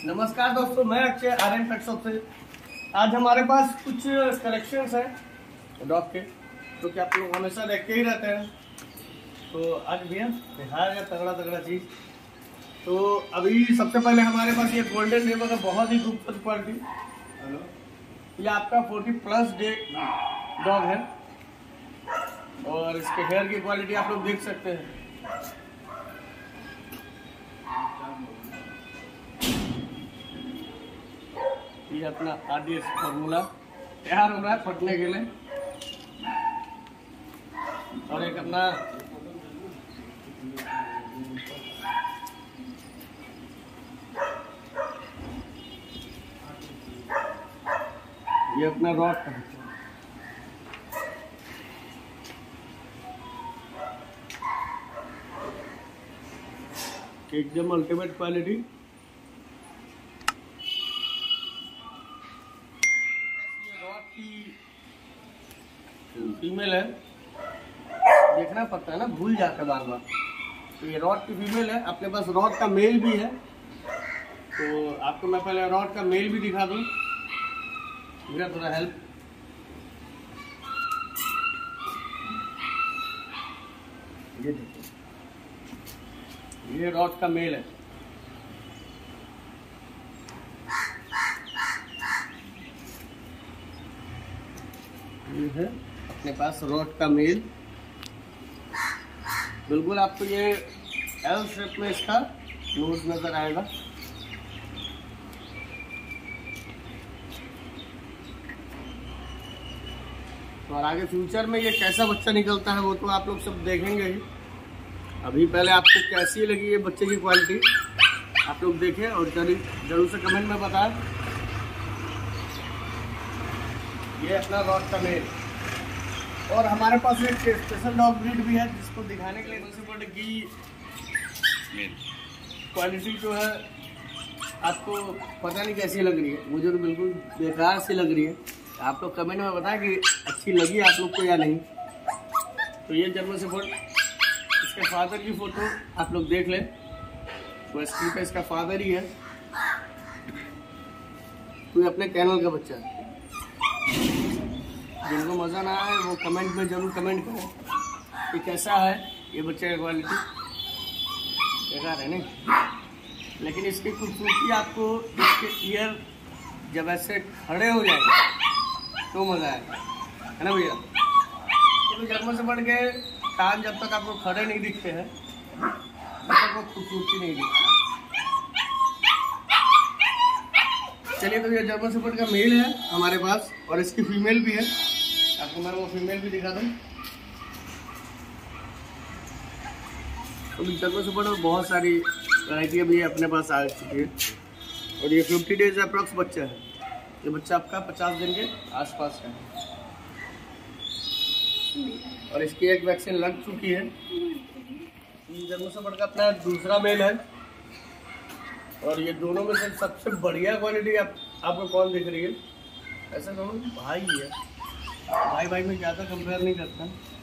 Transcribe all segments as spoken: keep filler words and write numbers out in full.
नमस्कार दोस्तों, मैं अक्षय आर्यन पेट शॉप से। आज हमारे पास कुछ कलेक्शंस हैं डॉग के, तो क्या आप लोग हमेशा देखते ही रहते हैं। तो आज भैया दिखाया तगड़ा तगड़ा चीज़। तो अभी सबसे पहले हमारे पास ये गोल्डन रिवर है, बहुत ही खूबसूरत क्वालिटी। ये आपका फोर्टी प्लस डे डॉग है और इसके हेयर की क्वालिटी आप लोग देख सकते हैं। ये अपना आरडीएस फॉर्मूला तैयार हो रहा है फटने के लिए। और एक अपना ये अपना रॉड का एकदम अल्टीमेट क्वालिटी। फीमेल है, देखना पड़ता है ना, भूल जाता है बार बार। तो ये रॉड की फीमेल है, अपने पास रॉड का मेल भी है। तो आपको मैं पहले रॉड का मेल भी दिखा दूं, मेरा थोड़ा हेल्प। ये देखिए, ये रॉड का मेल है। ये है अपने पास रॉड का मेल। बिल्कुल आपको ये एल शेप में इसका नोज नजर आएगा। तो और आगे फ्यूचर में ये कैसा बच्चा निकलता है वो तो आप लोग सब देखेंगे ही। अभी पहले आपको कैसी लगी ये बच्चे की क्वालिटी आप लोग देखें और जरूर से कमेंट में बताएं। ये अपना रॉड का मेल। और हमारे पास एक स्पेशल डॉग ब्रीड भी है जिसको दिखाने के लिए सबसे की क्वालिटी जो है आपको पता नहीं कैसी लग रही है। मुझे तो बिल्कुल बेकार सी लग रही है। आप लोग कमेंट में बताएं कि अच्छी लगी आप लोग को या नहीं। तो ये जर्मन शेफर्ड, इसके फादर की फोटो आप लोग देख लें। तो स्क्रीन पे इसका फादर ही है। तो ये अपने कैनल का बच्चा है। जिनको मज़ा ना आए वो कमेंट में जरूर कमेंट करें कि कैसा है ये बच्चे का क्वालिटी। बेकार है नहीं, लेकिन इसकी खूबसूरती आपको इसके ईयर जब ऐसे खड़े हो जाएंगे तो मज़ा आएगा, है ना भैया। तो जर्मन से बढ़ के कान जब तक आपको खड़े नहीं दिखते हैं तब तक वो खूबसूरती नहीं दिखती। चलिए, तो ये जर्मन शेफर्ड का मेल है हमारे पास और इसकी फीमेल भी है। आपको मैं वो फीमेल भी दिखा दूं। तो जर्मन शेफर्ड में बहुत सारी वैरायटी अभी अपने पास आ चुकी है। और ये फिफ्टी डेज अप्रॉक्स बच्चा है। ये बच्चा आपका पचास दिन के आसपास है और इसकी एक वैक्सीन लग चुकी है। जर्मन शेफर्ड का अपना दूसरा मेल है। और ये दोनों में से सबसे बढ़िया क्वालिटी आप, आपको कौन दिख रही है? ऐसा दोनों भाई है, भाई भाई में ज़्यादा कंपेयर नहीं करता।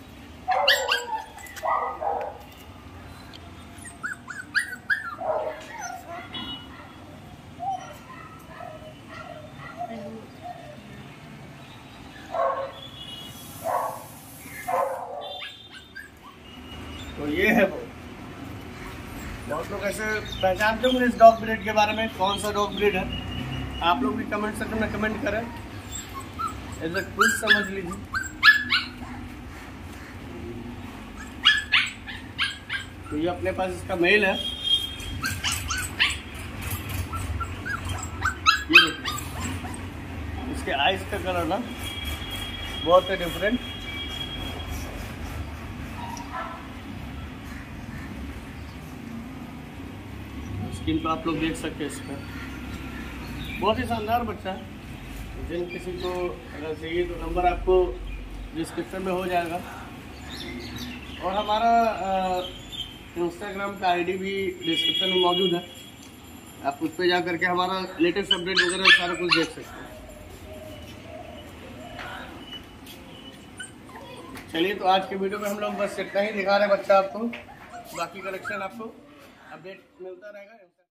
तो ये है वो। बहुत लोग ऐसे पहचानते होंगे इस डॉग ब्रीड के बारे में, कौन सा डॉग ब्रीड है। आप लोग भी कमेंट सेक्शन में कमेंट करें, ऐसा कुछ समझ लीजिए। तो ये अपने पास इसका मेल है। ये देखिए, इसके आइज का कलर ना बहुत है डिफरेंट। स्किन पे आप लोग देख सकते हैं इसका, बहुत ही शानदार बच्चा है। जिन किसी को अगर चाहिए तो नंबर आपको डिस्क्रिप्शन में हो जाएगा। और हमारा इंस्टाग्राम का आईडी भी डिस्क्रिप्शन में मौजूद है। आप उस पर जा करके हमारा लेटेस्ट अपडेट वगैरह सारा कुछ देख सकते हैं। चलिए, तो आज के वीडियो में हम लोग बस इतना ही दिखा रहे हैं बच्चा आपको। बाकी कलेक्शन आपको अपडेट मिलता रहेगा।